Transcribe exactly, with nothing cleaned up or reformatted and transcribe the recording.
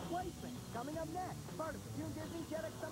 Placement, coming up next, part of the Toon Disney Jet X